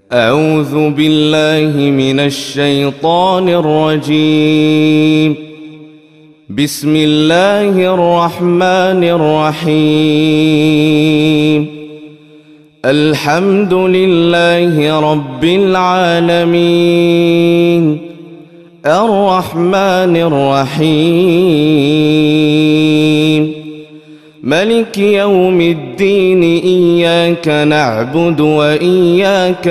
أعوذ بالله من الشيطان الرجيم. بسم الله الرحمن الرحيم. الحمد لله رب العالمين، الرحمن الرحيم، ملك يوم الدين. إياك نعبد وإياك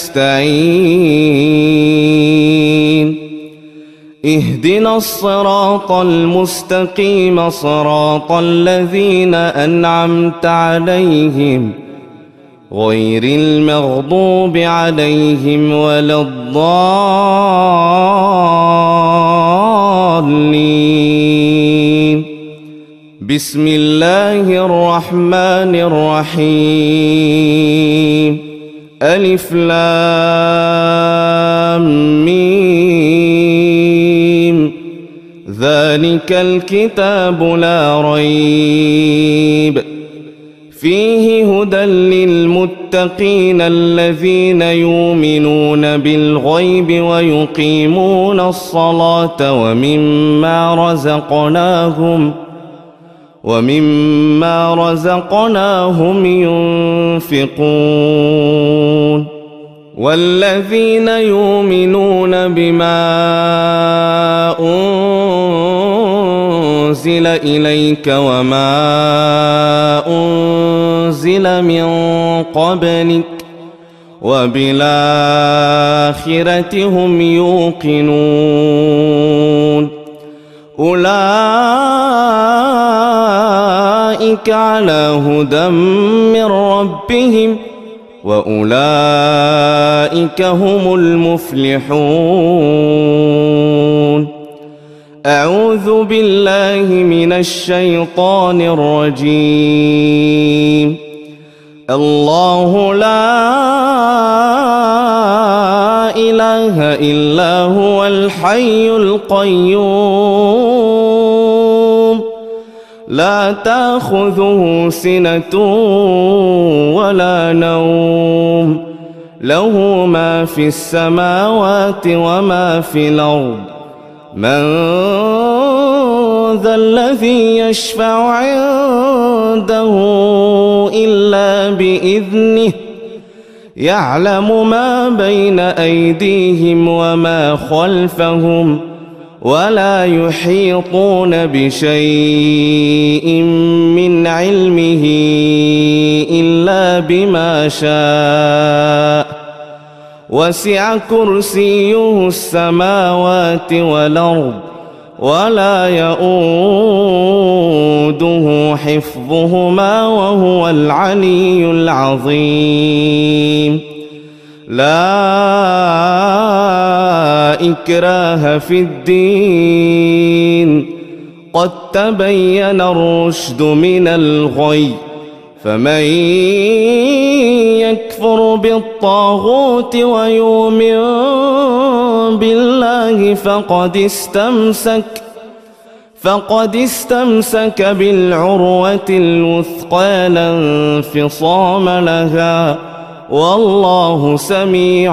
نستعين. اهدنا الصراط المستقيم، صراط الذين أنعمت عليهم غير المغضوب عليهم ولا الضالين. بسم الله الرحمن الرحيم. ألف لام ميم. ذلك الكتاب لا ريب فيه هدى للمتقين الذين يؤمنون بالغيب ويقيمون الصلاة ومما رزقناهم ينفقون. والذين يؤمنون بما أنزل إليك وما أنزل من قبلك وبالآخرة هم يوقنون. أولئك على هدى من ربهم وأولئك هم المفلحون. أعوذ بالله من الشيطان الرجيم. الله لا إله إلا هو الحي القيوم، لا تأخذه سنة ولا نوم، له ما في السماوات وما في الأرض. من ذا الذي يشفع عنده إلا بإذنه، يعلم ما بين أيديهم وما خلفهم، ولا يحيطون بشيء من علمه إلا بما شاء. وسع كرسيه السماوات والأرض ولا يؤوده حفظهما وهو العلي العظيم. لا إكراه في الدين، قد تبين الرشد من الغي. فمن يكفر بالطاغوت ويؤمن بالله فقد استمسك بالعروة الوثقى لا انفصام لها، والله سميع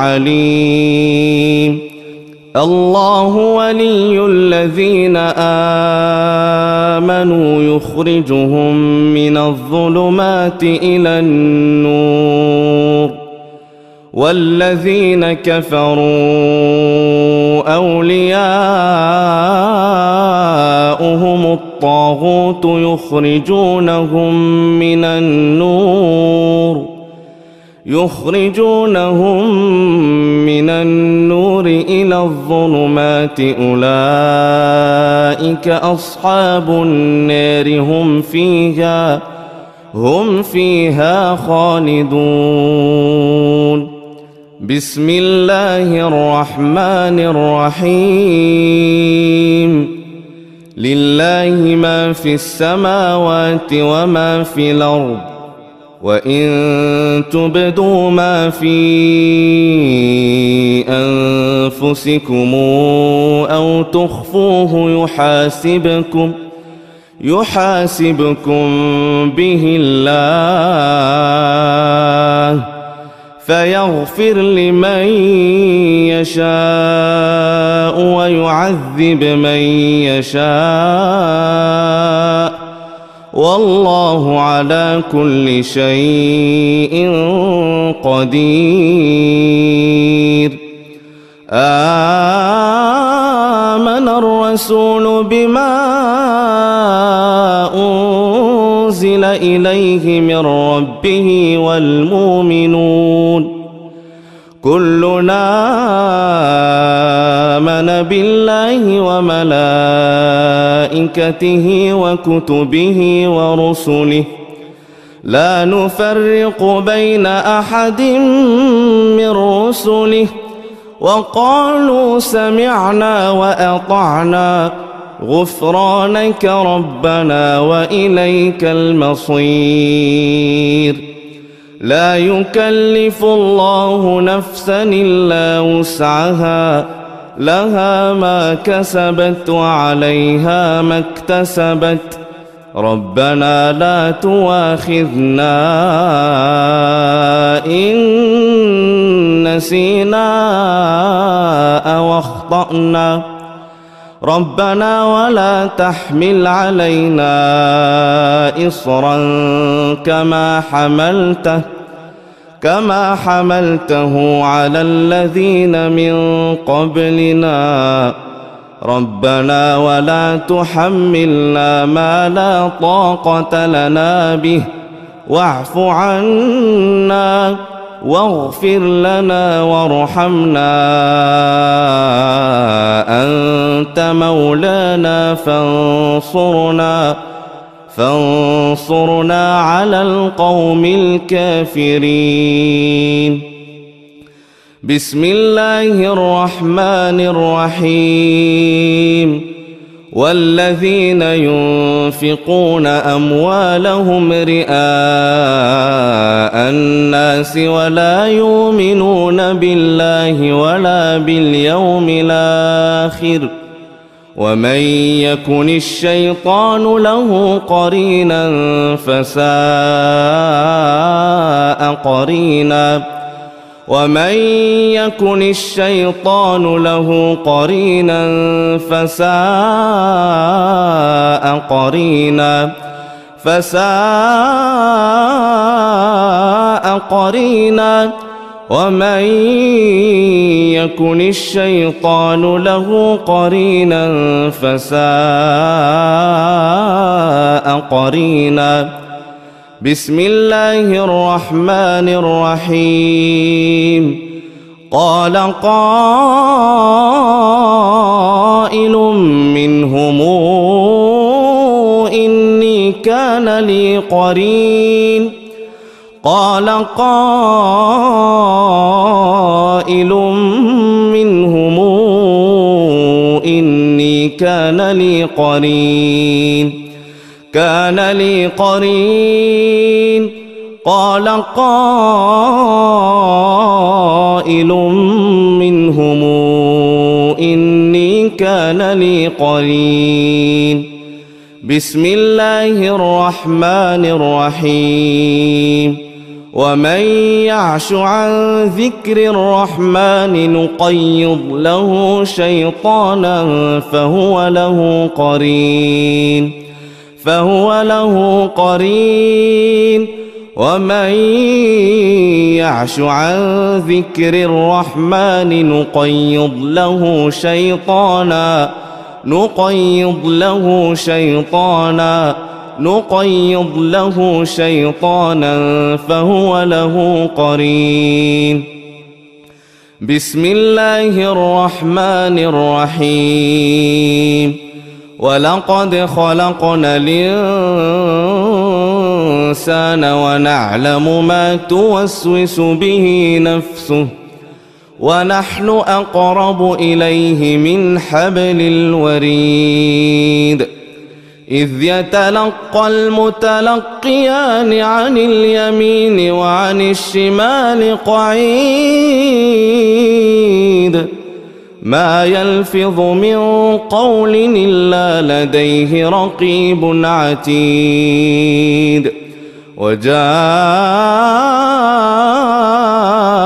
عليم. الله ولي الذين آمنوا يخرجهم من الظلمات إلى النور، والذين كفروا أولياؤهم الطاغوت يخرجونهم من النور إلى الظلمات. أولئك أصحاب النار، هم فيها خالدون. بسم الله الرحمن الرحيم. لله ما في السماوات وما في الأرض، وإن تبدوا ما في أنفسكم أو تخفوه يحاسبكم به الله، فيغفر لمن يشاء ويعذب من يشاء، والله على كل شيء قدير. آمن الرسول بما أنزل إليه من ربه والمؤمنون كلنا آمن بالله وملائكته وكتبه ورسله لا نفرق بين أحد من رسله وقالوا سمعنا وأطعنا غفرانك ربنا وإليك المصير. لا يكلف الله نفسا إلا وسعها، لها ما كسبت وعليها ما اكتسبت، ربنا لا تؤاخذنا إن نسينا أو أخطأنا، ربنا ولا تحمل علينا إصرا كما حملته على الذين من قبلنا، ربنا ولا تحملنا ما لا طاقة لنا به، واعف عنا واغفر لنا وارحمنا، أنت مولانا فانصرنا على القوم الكافرين. بسم الله الرحمن الرحيم. والذين ينفقون أموالهم رئاء الناس ولا يؤمنون بالله ولا باليوم الآخر، ومن يكن الشيطان له قرينا فساء قرينا. ومن يكن الشيطان له قرينا فساء قرينا. ومن يكن الشيطان له قرينا فساء قرينا. بسم الله الرحمن الرحيم. قال قائل منهم إني كان لي قرين. قال قائل منهم إني كان لي قرين. قال قائل منهم إني كان لي قرين. بسم الله الرحمن الرحيم. ومن يعش عن ذكر الرحمن نقيض له شيطانا فهو له قرين. ومن يعش عن ذكر الرحمن نقيض له شيطانا فهو له قرين. بسم الله الرحمن الرحيم. ولقد خلقنا الإنسان ونعلم ما توسوس به نفسه ونحن أقرب إليه من حبل الوريد. إذ يتلقى المتلقيان عن اليمين وعن الشمال قعيد. ما يلفظ من قول إلا لديه رقيب عتيد. وجاء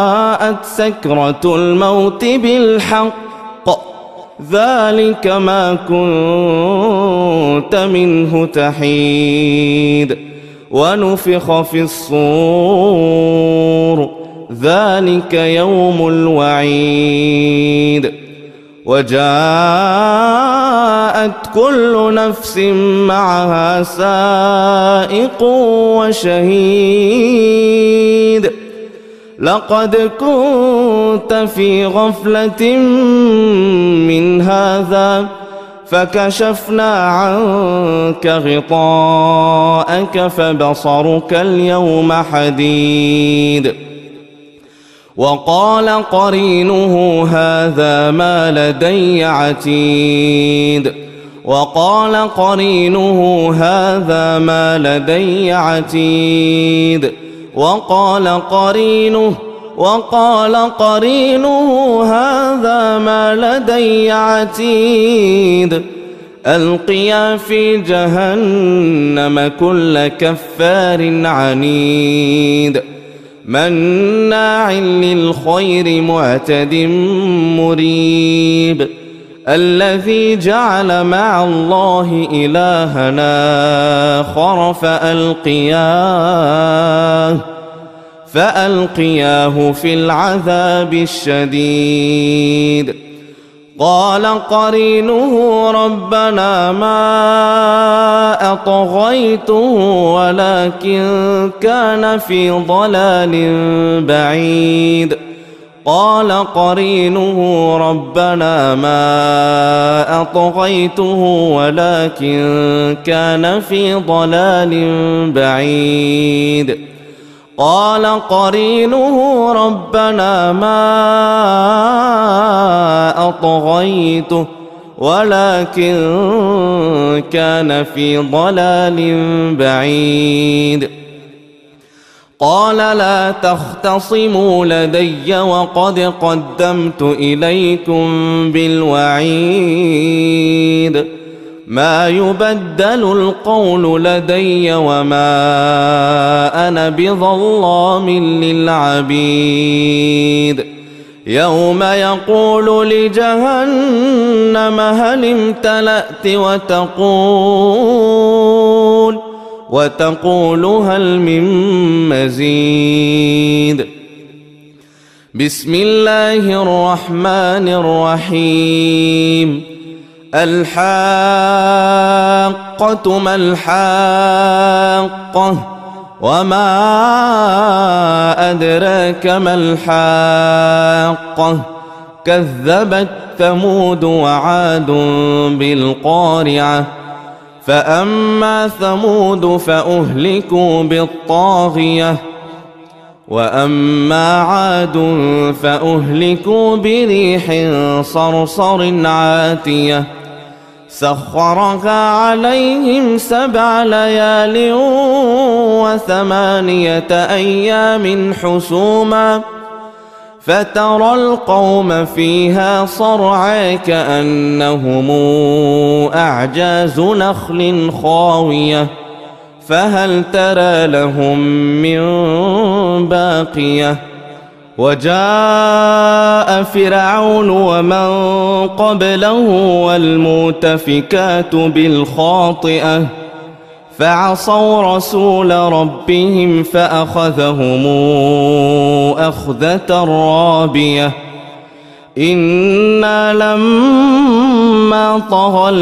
جاءت سكرة الموت بالحق ذلك ما كنت منه تحيد ونفخ في الصور ذلك يوم الوعيد وجاءت كل نفس معها سائق وشهيد لقد كنت في غفلة من هذا فكشفنا عنك غطاءك فبصرك اليوم حديد وقال قرينه هذا ما لدي عتيد وقال قرينه هذا ما لدي عتيد وقال قرينه هذا ما لدي عتيد ألقيا في جهنم كل كفار عنيد مناع للخير معتد مريب الذي جعل مع الله إلهنا آخر فألقياه في العذاب الشديد قال قرينه ربنا ما أطغيته ولكن كان في ضلال بعيد قال قرينه ربنا ما أطغيته ولكن كان في ضلال بعيد قال قرينه ربنا ما أطغيته ولكن كان في ضلال بعيد قال لا تختصموا لدي وقد قدمت إليكم بالوعيد ما يبدل القول لدي وما أنا بظلام للعبيد يوم يقول لجهنم هل امتلأت وتقول هل من مزيد بسم الله الرحمن الرحيم الحاقة ما الحاقة وما أدراك ما الحاقة كذبت ثمود وعاد بالقارعة فأما ثمود فأهلكوا بالطاغية وأما عاد فأهلكوا بريح صرصر عاتية سخرها عليهم 7 ليال و8 أيام حسوما فترى القوم فيها صرعى كأنهم أعجاز نخل خاوية فهل ترى لهم من باقية وجاء فرعون ومن قبله والمؤتفكات بالخاطئة فعصوا رسول ربهم فأخذهم أخذة رابية إنا لما طغى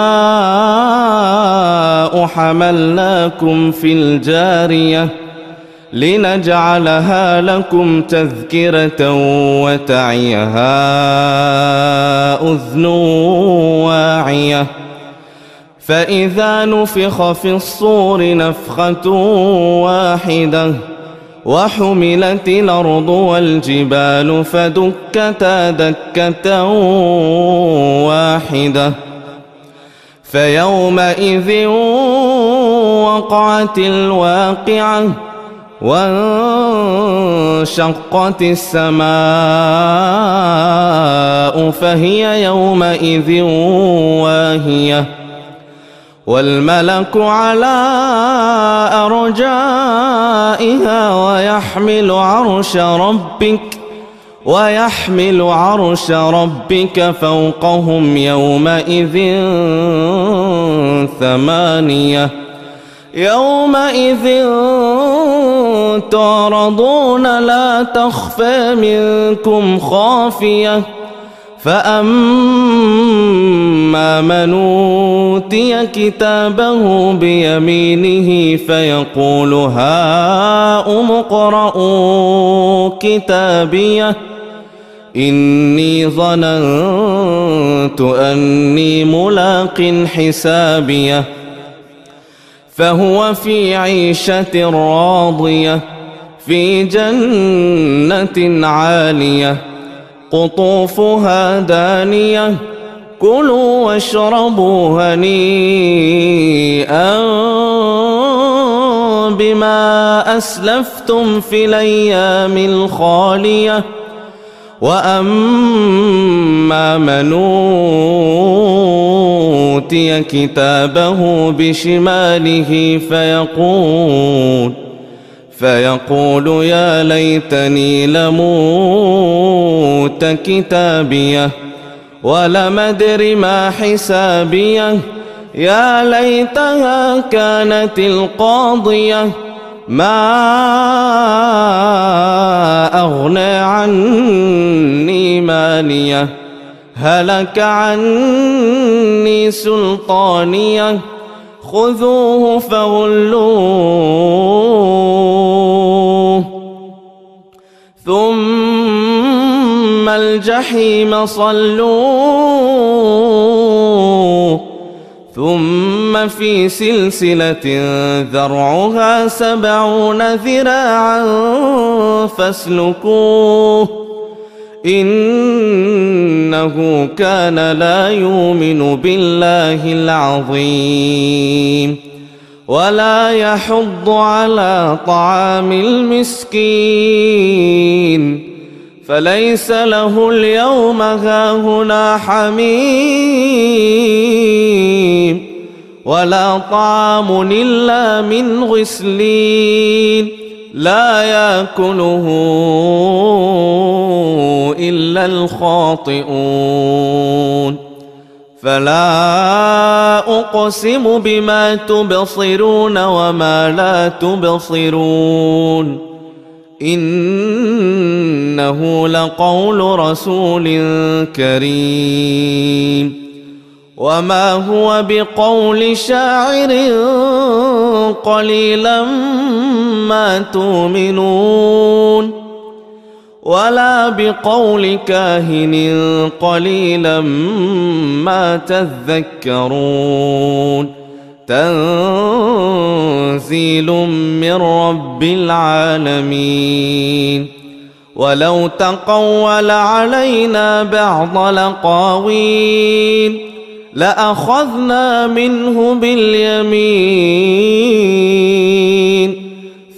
الماء حملناكم في الجارية لنجعلها لكم تذكرة وتعيها أذن واعية فإذا نفخ في الصور نفخة واحدة وحملت الأرض والجبال فدكتا دكة واحدة فيومئذ وقعت الواقعة وانشقت السماء فهي يومئذ واهية والملك على أرجائها ويحمل عرش ربك ويحمل عرش ربك فوقهم يومئذ ثمانية يومئذ تعرضون لا تخفى منكم خافية فأما من أوتي كتابه بيمينه فيقول هاؤم اقرءوا كتابيه إني ظننت أني ملاق حسابيه فهو في عيشة راضية في جنة عالية قطوفها دانية كلوا واشربوا هنيئا بما أسلفتم في الأيام الخالية وأما من أوتي كتابه بشماله فيقول يا ليتني لموت كتابيه ولم أدر ما حسابيه يا ليتها كانت القاضية ما أغنى عني ماليه هلك عني سلطانيه خذوه فغلوه ثم الجحيم صلوه ثم في سلسلة ذرعها 70 ذراعا فاسلكوه إنه كان لا يؤمن بالله العظيم ولا يحض على طعام المسكين فليس له اليوم هاهنا حميم ولا طعام إلا من غسلين لا يأكله إلا الخاطئون فلا أقسم بما تبصرون وما لا تبصرون إنه لقول رسول كريم وما هو بقول شاعر قليلا ما تؤمنون ولا بقول كاهن قليلا ما تذكرون تنزيل من رب العالمين ولو تقول علينا بعض الأقاويل لأخذنا منه باليمين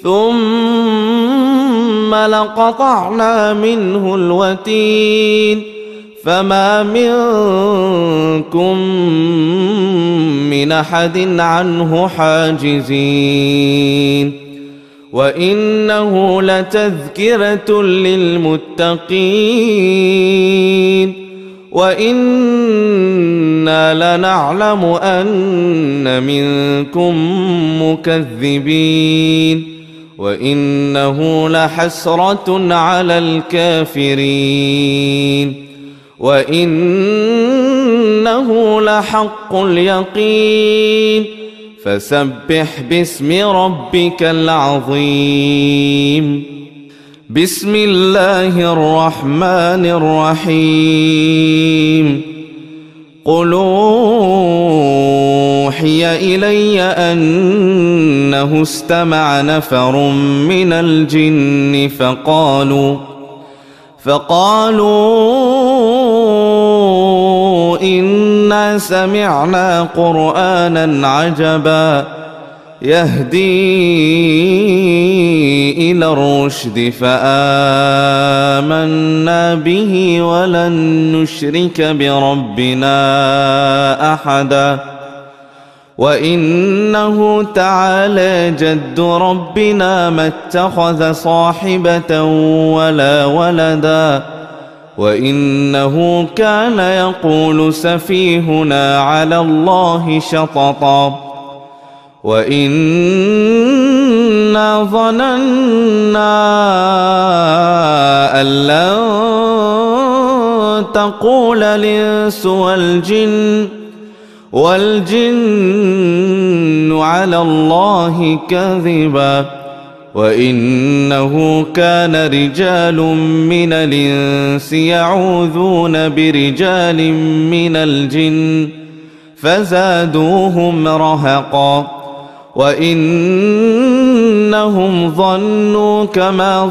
ثم لقطعنا منه الوتين فما منكم من أحد عنه حاجزين وإنه لتذكرة للمتقين وإنا لنعلم أن منكم مكذبين وإنه لحسرة على الكافرين وإنه لحق اليقين فسبح باسم ربك العظيم بسم الله الرحمن الرحيم قل أوحي إلي أنه استمع نفر من الجن فقالوا إنا سمعنا قرآنا عجبا يهدي إلى الرشد فآمنا به ولن نشرك بربنا أحدا وإنه تعالى جد ربنا ما اتخذ صاحبة ولا ولدا وإنه كان يقول سفيهنا على الله شططا وإنا ظننا أن لن تقول الإنس والجن على الله كذبا وإنه كان رجال من الإنس يعوذون برجال من الجن فزادوهم رهقا وإنهم ظنوا كما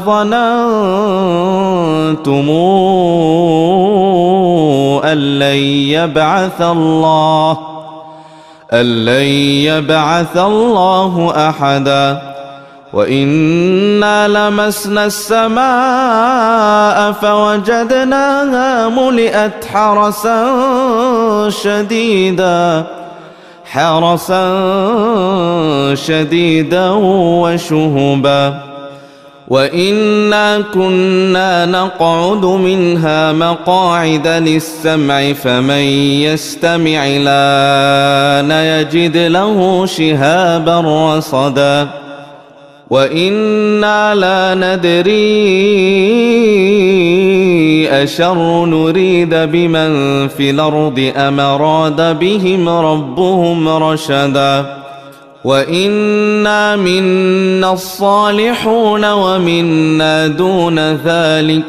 ظننتم أن لن يبعث الله أحدا وإنا لمسنا السماء فوجدناها ملئت حرسا شديدا وشهبا وإنا كنا نقعد منها مقاعد للسمع فمن يستمع الآن يجد له شهابا رصدا وإنا لا ندري أشر نريد بمن في الأرض أم أراد بهم ربهم رشدا وإنا منا الصالحون ومنا دون ذلك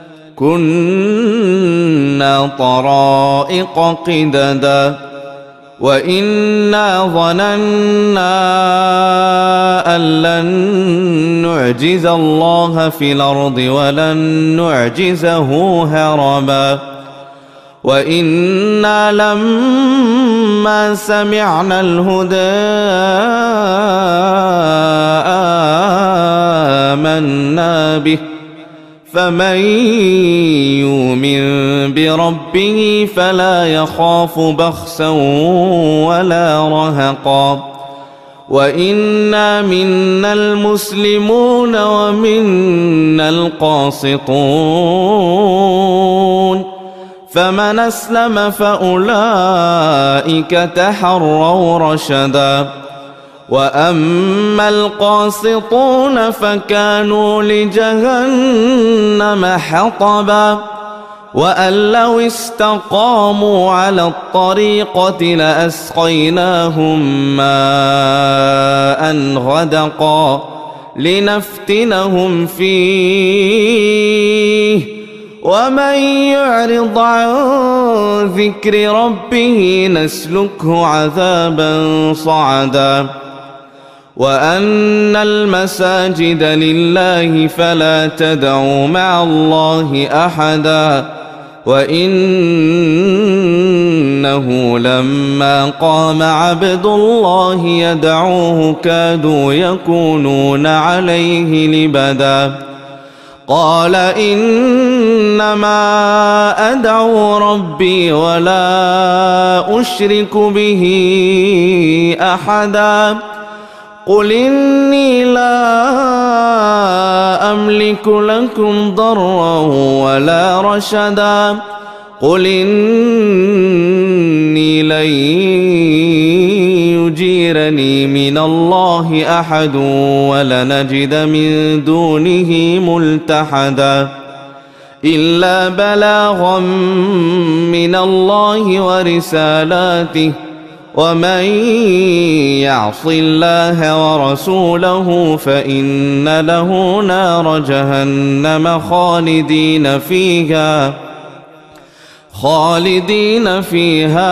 كنا طرائق قددا وإنا ظننا أن لن نعجز الله في الأرض ولن نعجزه هربا وإنا لما سمعنا الهدى آمنا به فمن يؤمن بربه فلا يخاف بخسا ولا رهقا وإنا منا المسلمون ومنا القاسطون فمن أسلم فأولئك تحروا رشدا وأما القاسطون فكانوا لجهنم حطبا وأن لو استقاموا على الطريقة لأسقيناهم ماء غدقا لنفتنهم فيه ومن يعرض عن ذكر ربه نسلكه عذابا صعدا وأن المساجد لله فلا تدعوا مع الله أحدا وإنه لما قام عبد الله يدعوه كادوا يكونون عليه لبدا قال إنما أدعو ربي ولا أشرك به أحدا قل إني لا أملك لكم ضرا ولا رشدا قل إني لن يجيرني من الله أحد ولنجد من دونه ملتحدا إلا بلاغا من الله ورسالاته ومن يعص الله ورسوله فإن له نار جهنم خالدين فيها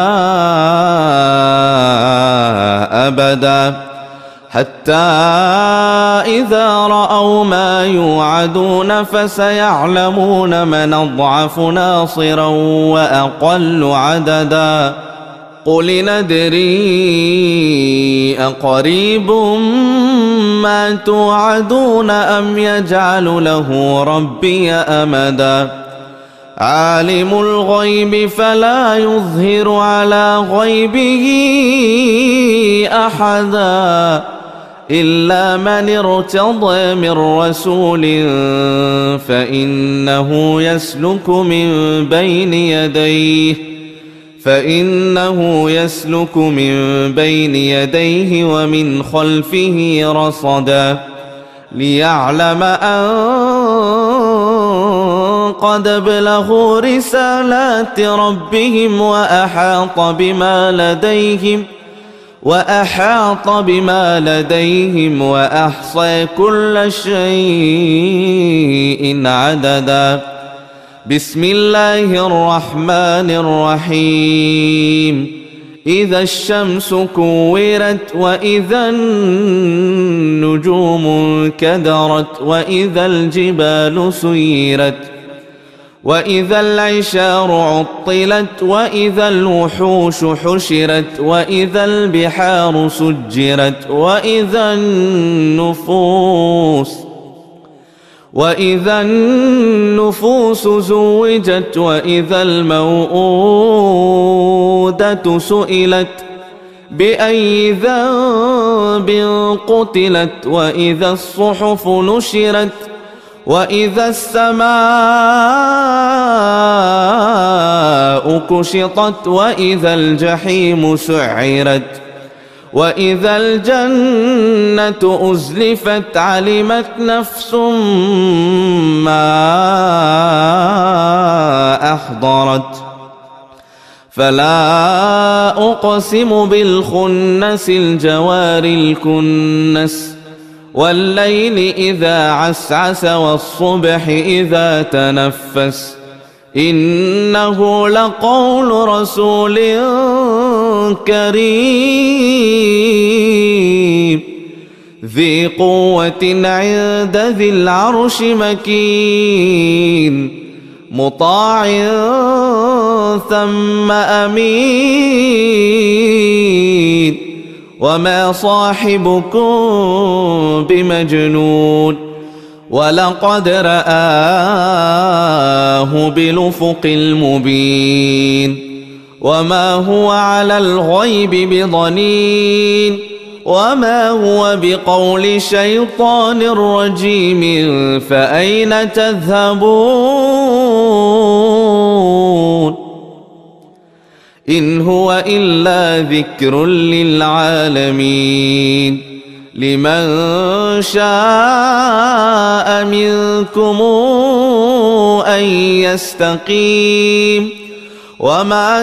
أبدا حتى إذا رأوا ما يوعدون فسيعلمون من أضعف ناصرا وأقل عددا قل ندري أقريب ما توعدون أم يجعل له ربي أمدا عالم الغيب فلا يظهر على غيبه أحدا إلا من ارتضى من رسول فإنه يسلك من بين يديه ومن خلفه رصدا ليعلم أن قد بلغوا رسالات ربهم وأحاط بما لديهم وأحصى كل شيء عددا. بسم الله الرحمن الرحيم. إذا الشمس كورت وإذا النجوم انكدرت وإذا الجبال سيرت وإذا العشار عطلت وإذا الوحوش حشرت وإذا البحار سجرت وإذا النفوس زوجت وإذا الموءودة سئلت بأي ذنب قتلت وإذا الصحف نشرت وإذا السماء كشطت وإذا الجحيم سعرت وإذا الجنة أزلفت علمت نفس ما أحضرت. فلا أقسم بالخنس الجوار الكنس والليل إذا عسعس والصبح إذا تنفس إنه لقول رسول كريم ذي قوة عند ذي العرش مكين مطاع ثم أمين وما صاحبكم بمجنون ولقد رآه بالأفق المبين وما هو على الغيب بضنين وما هو بقول شيطان رجيم فأين تذهبون إن هو إلا ذكر للعالمين لمن شاء منكم أن يستقيم وما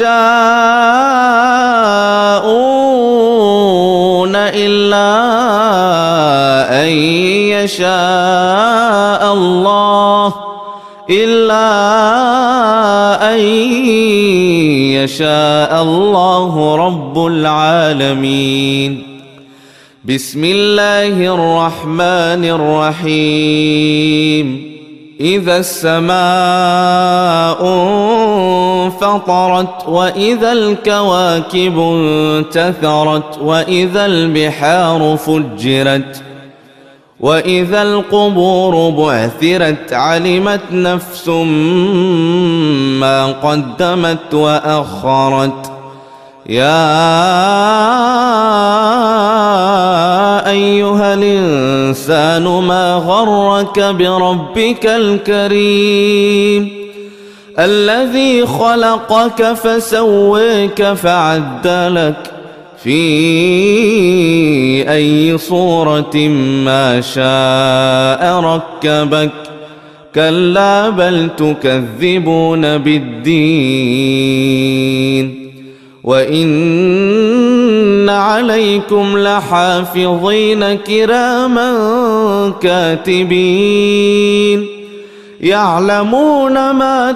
تشاءون إلا أن يشاء الله رب العالمين. بسم الله الرحمن الرحيم. إذا السماء انفطرت وإذا الكواكب انتثرت وإذا البحار فجرت وإذا القبور بعثرت علمت نفس ما قدمت وأخرت. يا أيها الإنسان ما غرك بربك الكريم الذي خلقك فسويك فعدلك في أي صورة ما شاء ركبك كلا بل تكذبون بالدين وإن عليكم لحافظين كراما كاتبين يعلمون ما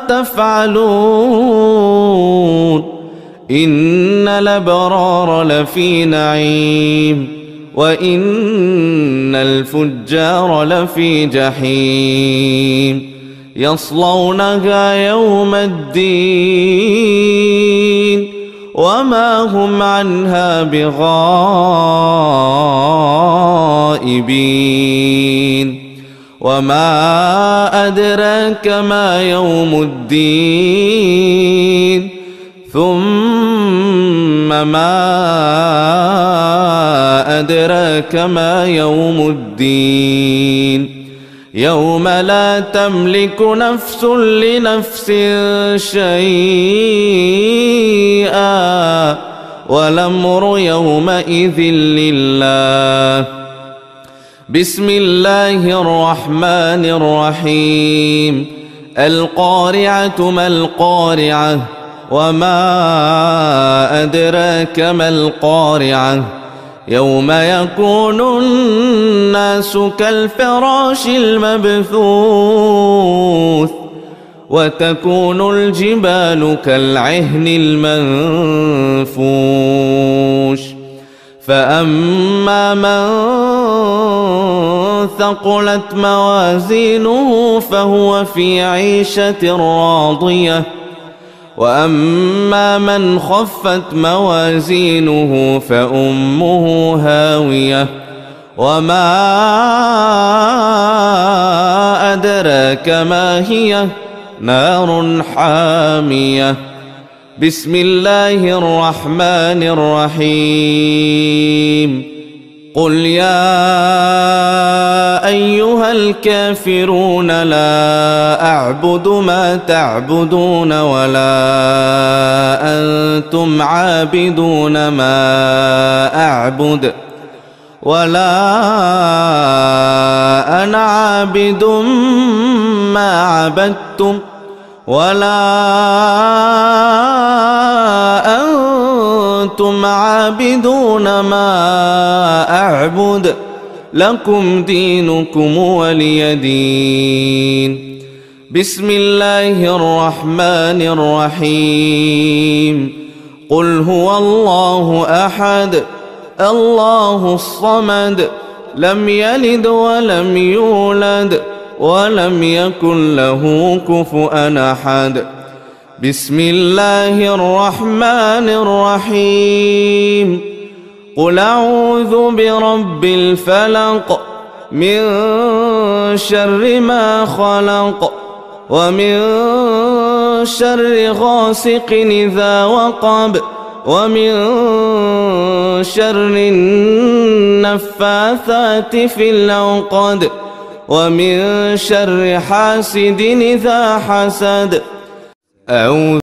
تفعلون. إن الأبرار لفي نعيم وإن الفجار لفي جحيم يصلونها يوم الدين وما هم عنها بغائبين. وما أدراك ما يوم الدين ثم ما أدراك ما يوم الدين يوم لا تملك نفس لنفس شيئا والأمر يومئذ لله. بسم الله الرحمن الرحيم. القارعة ما القارعة وما أدراك ما القارعة يوم يكون الناس كالفراش المبثوث وتكون الجبال كالعهن المنفوش فأما من ثقلت موازينه فهو في عيشة راضية وأما من خفت موازينه فأمه هاوية وما أدراك ما هي نار حامية. بسم الله الرحمن الرحيم. قل يا أيها الكافرون لا أعبد ما تعبدون ولا أنتم عابدون ما أعبد ولا أنا عابد ما عبدتم ولا أنتم عابدون ما أعبد لكم دينكم ولي دين. بسم الله الرحمن الرحيم. قل هو الله أحد الله الصمد لم يلد ولم يولد ولم يكن له كفؤا أحد. بسم الله الرحمن الرحيم. قل أعوذ برب الفلق من شر ما خلق ومن شر غاسق إذا وقب ومن شر النفاثات في العقد ومن شر حاسد إذا حسد. أعوذ